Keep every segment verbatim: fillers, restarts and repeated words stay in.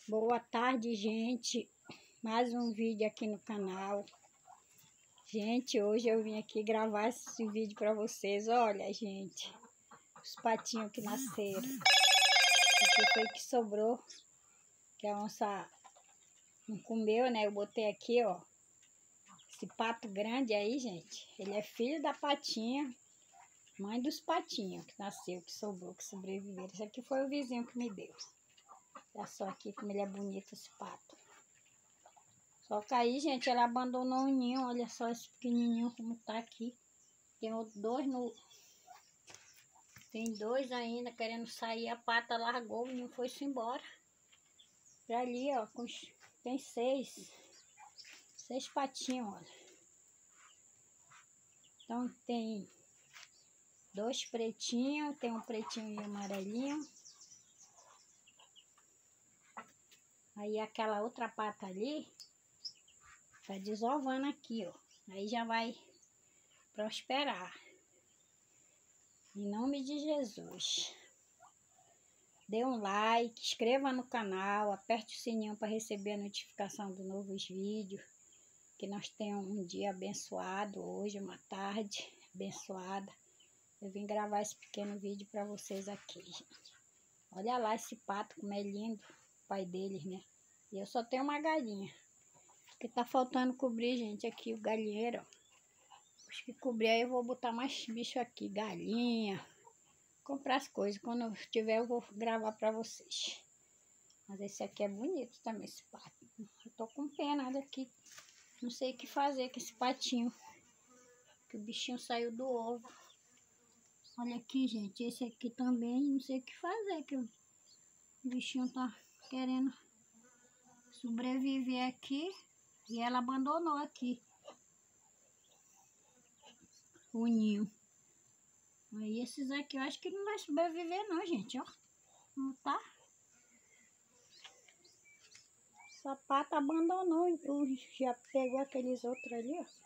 Boa tarde, gente. Mais um vídeo aqui no canal. Gente, hoje eu vim aqui gravar esse vídeo para vocês. Olha, gente, os patinhos que nasceram. Aqui foi que sobrou, que a onça não comeu, né? Eu botei aqui, ó. Esse pato grande aí, gente, ele é filho da patinha, mãe dos patinhos que nasceu, que sobrou, que sobreviveram. Esse aqui foi o vizinho que me deu. Olha só aqui como ele é bonito, esse pato. Só que aí, gente, ela abandonou o ninho. Olha só esse pequenininho como tá aqui. Tem dois no... Tem dois ainda querendo sair. A pata largou, o ninho foi-se embora. E ali, ó, com... tem seis. Seis patinhos, olha. Então tem dois pretinhos. Tem um pretinho e um amarelinho. Aí aquela outra pata ali tá desovando aqui, ó. Aí já vai prosperar. Em nome de Jesus. Dê um like, inscreva no canal, aperte o sininho para receber a notificação dos novos vídeos. Que nós tenhamos um dia abençoado hoje, uma tarde abençoada. Eu vim gravar esse pequeno vídeo para vocês aqui, gente. Olha lá esse pato como é lindo, o pai deles, né? E eu só tenho uma galinha. Porque tá faltando cobrir, gente, aqui o galinheiro, ó. Acho que cobrir aí eu vou botar mais bicho aqui, galinha, comprar as coisas. Quando eu tiver eu vou gravar pra vocês. Mas esse aqui é bonito também, esse pato. Eu tô com pena daqui. Não sei o que fazer com esse patinho. Que o bichinho saiu do ovo. Olha aqui, gente, esse aqui também, não sei o que fazer. Que o bichinho tá querendo sobreviver aqui. E ela abandonou aqui o ninho. Aí esses aqui eu acho que não vai sobreviver não, gente, ó. Não tá? Essa pata abandonou. Já pegou aqueles outros ali, ó.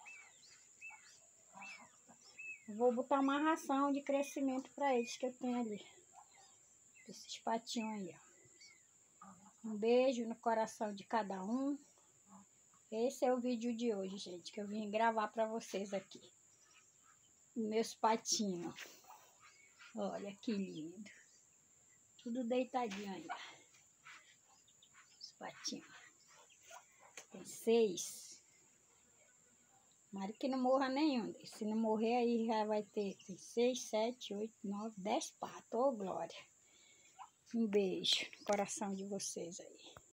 Eu vou botar uma ração de crescimento para eles que eu tenho ali. Esses patinhos aí, ó. Um beijo no coração de cada um. Esse é o vídeo de hoje, gente, que eu vim gravar para vocês aqui. Meus patinhos. Olha que lindo. Tudo deitadinho ainda. Os patinhos. Tem seis. Tomara que não morra nenhum. Se não morrer, aí já vai ter tem seis, sete, oito, nove, dez patos. Ô, glória. Um beijo no coração de vocês aí.